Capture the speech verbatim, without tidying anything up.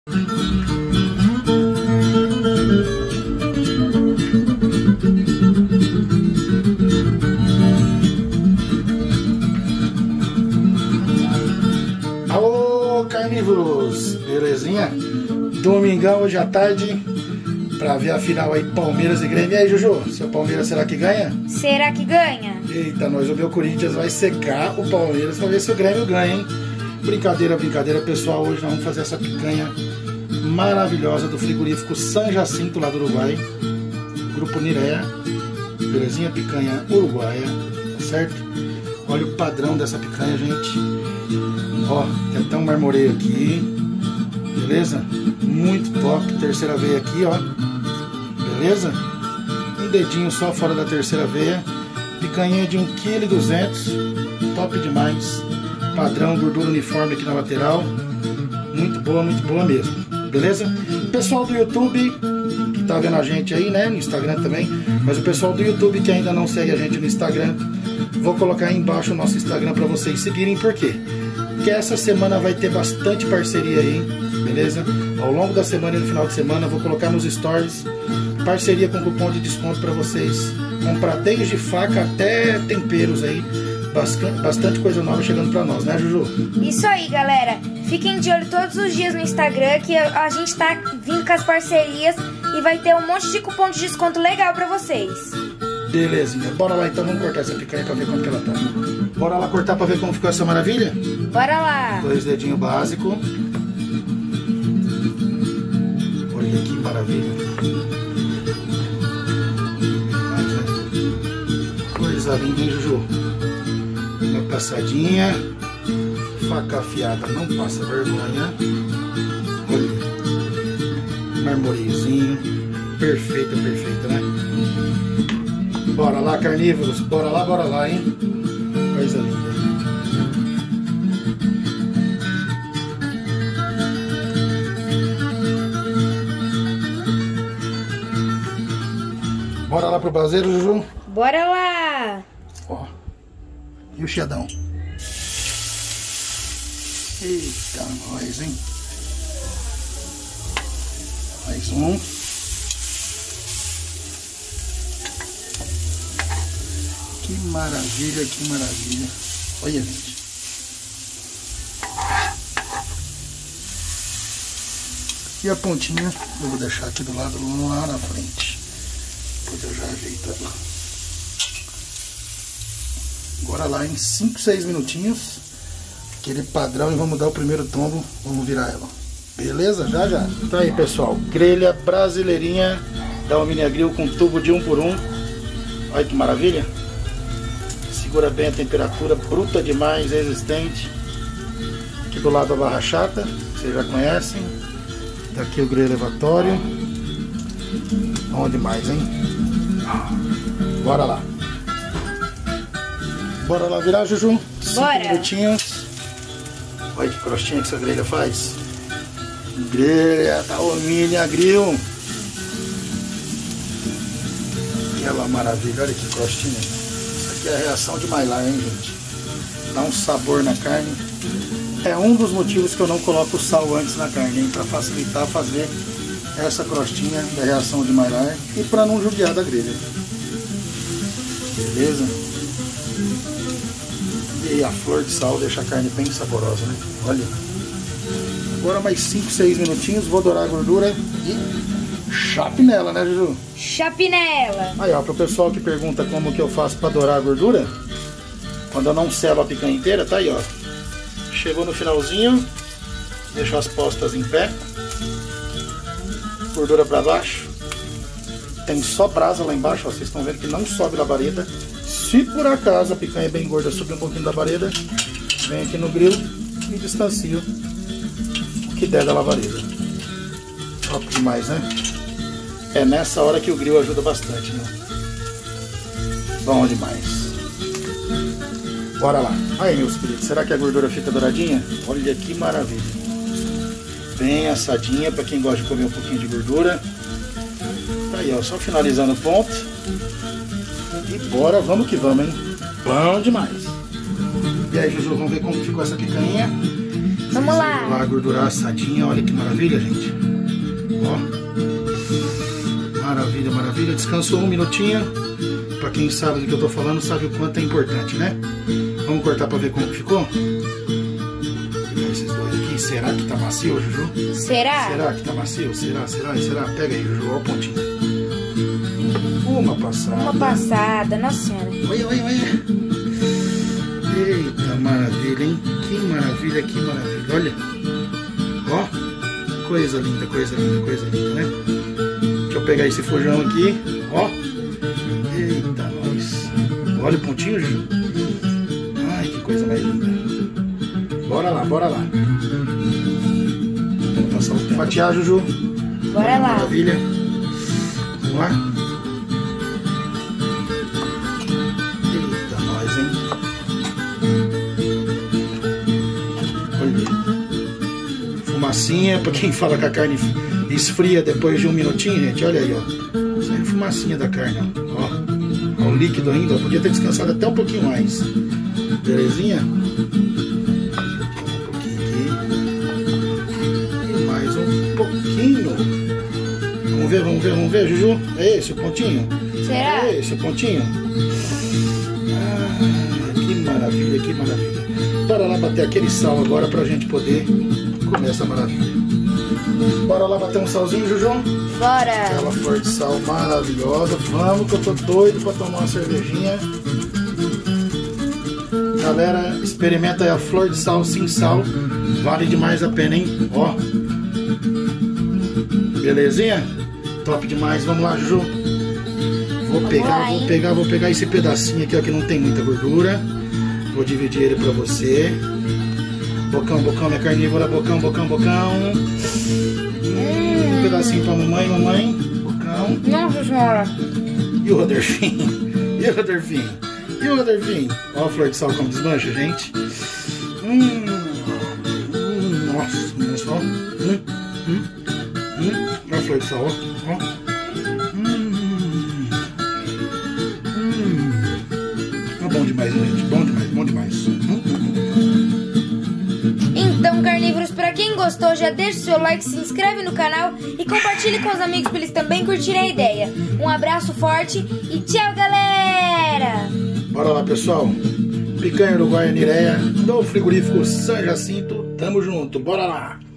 Alô, carnívoros! Belezinha? Domingão hoje à tarde pra ver a final aí, Palmeiras e Grêmio. E aí, Juju, seu Palmeiras será que ganha? Será que ganha? Eita, nós, o meu Corinthians vai secar o Palmeiras pra ver se o Grêmio ganha, hein? Brincadeira, brincadeira, pessoal. Hoje nós vamos fazer essa picanha maravilhosa do frigorífico San Jacinto, lá do Uruguai. Grupo Nirea. Belezinha? Picanha uruguaia, tá certo? Olha o padrão dessa picanha, gente. Ó, tem até um marmoreio aqui. Beleza? Muito top. Terceira veia aqui, ó. Beleza? Um dedinho só fora da terceira veia. Picanha de um vírgula duzentos quilos. Top demais. Padrão, gordura uniforme aqui na lateral. Muito boa, muito boa mesmo. Beleza? Pessoal do YouTube que tá vendo a gente aí, né? No Instagram também. Mas o pessoal do YouTube que ainda não segue a gente no Instagram, vou colocar aí embaixo o nosso Instagram para vocês seguirem. Por quê? Porque essa semana vai ter bastante parceria aí, beleza? Ao longo da semana e no final de semana vou colocar nos stories parceria com cupom de desconto para vocês comprar desde faca até temperos aí. Bastante, bastante coisa nova chegando pra nós, né, Juju? Isso aí, galera. Fiquem de olho todos os dias no Instagram, que a gente tá vindo com as parcerias e vai ter um monte de cupom de desconto legal pra vocês. Belezinha. Bora lá então, vamos cortar essa picanha pra ver como que ela tá. Bora lá cortar pra ver como ficou essa maravilha? Bora lá. Dois dedinhos básicos. Olha que maravilha. Coisa linda, hein, Juju? Uma passadinha. Faca afiada não passa vergonha. Olha. Marmoreiozinho. Perfeita, perfeita, né? Bora lá, carnívoros. Bora lá, bora lá, hein? Coisa linda. Bora lá pro braseiro, Juju? Bora lá! Ó. E o chiadão? Eita, nós, hein? Mais um. Que maravilha, que maravilha. Olha, gente. E a pontinha eu vou deixar aqui do lado, lá na frente. Depois eu já ajeito ela. Agora lá em cinco, seis minutinhos. Aquele padrão, e vamos dar o primeiro tombo. Vamos virar ela. Beleza? Já, já. Tá aí, pessoal. Grelha brasileirinha da Alminia Grill com tubo de um por um. Olha que maravilha. Segura bem a temperatura. Bruta demais, resistente. Aqui do lado a barra chata. Vocês já conhecem. Daqui o grelho elevatório. Bom demais, hein? Bora lá. Bora lá virar, Juju? Bora. Cinco minutinhos. Olha que crostinha que essa grelha faz. Grelha da Alminia Grill. Aquela maravilha, olha que crostinha. Isso aqui é a reação de Maillard, hein, gente? Dá um sabor na carne. É um dos motivos que eu não coloco sal antes na carne, hein? Pra facilitar fazer essa crostinha da reação de Maillard e pra não judiar da grelha. Beleza? E a flor de sal deixa a carne bem saborosa, né? Olha. Agora mais cinco, seis minutinhos, vou dourar a gordura e chape nela, né, Juju? Chape nela. Aí, ó, pro pessoal que pergunta como que eu faço pra dourar a gordura, quando eu não selo a picanha inteira, tá aí, ó. Chegou no finalzinho, deixo as postas em pé, gordura pra baixo, tem só brasa lá embaixo, ó, vocês estão vendo que não sobe labareda. Se por acaso a picanha é bem gorda, subir um pouquinho da labareda, vem aqui no grill e distancio o que der da labareda. Top demais, né? É nessa hora que o grill ajuda bastante, né? Bom demais. Bora lá. Aí, meus queridos, será que a gordura fica douradinha? Olha que maravilha. Bem assadinha, para quem gosta de comer um pouquinho de gordura. Tá aí, ó, só finalizando o ponto. E bora, vamos que vamos, hein? Bom demais. E aí, Juju, vamos ver como ficou essa picanha. Vamos lá. Lá a gordura assadinha, olha que maravilha, gente. Ó. Maravilha, maravilha. Descansou um minutinho. Pra quem sabe do que eu tô falando, sabe o quanto é importante, né? Vamos cortar pra ver como que ficou? Esses dois aqui. Será que tá macio, Juju? Será? Será que tá macio? Será? Será? Será? Pega aí, Juju. Olha o pontinho. Uma passada. Uma passada, nossa senhora. Olha, olha, olha. Eita, maravilha, hein? Que maravilha, que maravilha. Olha. Ó. Coisa linda, coisa linda, coisa linda, né? Deixa eu pegar esse fujão aqui. Ó. Eita, nós. Olha o pontinho, Ju. Ai, que coisa mais linda. Bora lá, bora lá. Vamos passar o fatiar, Juju. Bora Olha, lá. Maravilha. Vamos lá. Eita, nós, hein? Olha. Fumacinha, pra quem fala que a carne esfria depois de um minutinho, gente. Olha aí, ó. Saindo fumacinha da carne, ó. Ó. Ó o líquido ainda. Podia ter descansado até um pouquinho mais. Belezinha? Um pouquinho aqui. E mais um pouquinho. Vamos ver, vamos ver, vamos ver, Juju. É esse o pontinho? Será? É esse o pontinho? Ah, que maravilha, que maravilha. Bora lá bater aquele sal agora pra gente poder comer essa maravilha. Bora lá bater um salzinho, Juju? Bora. Aquela flor de sal maravilhosa. Vamos que eu tô doido pra tomar uma cervejinha. Galera, experimenta aí a flor de sal sem sal. Vale demais a pena, hein? Ó. Belezinha? Top demais. Vamos lá, Juju. Vou pegar, lá, vou hein? pegar, vou pegar esse pedacinho aqui, ó, que não tem muita gordura. Vou dividir ele pra você. Bocão, bocão, minha carnívora. Bocão, bocão, bocão. Hum, um pedacinho pra mamãe, mamãe. Bocão. Nossa senhora. E o Rodolfinho? E o Rodolfinho? E o Rodolfinho? Ó a flor de sal como desmancha, gente. Hum, hum, nossa, olha só. Hum, hum, hum. Olha a flor de sal, ó. Ó. Hum, hum. É bom demais, gente. Bom demais, bom demais. Hum, hum, hum. Então, carnívoros, pra quem gostou, já deixa o seu like, se inscreve no canal e compartilhe com os amigos pra eles também curtirem a ideia. Um abraço forte e tchau, galera! Bora lá, pessoal. Picanha Uruguaia Nireia do frigorífico San Jacinto. Tamo junto. Bora lá.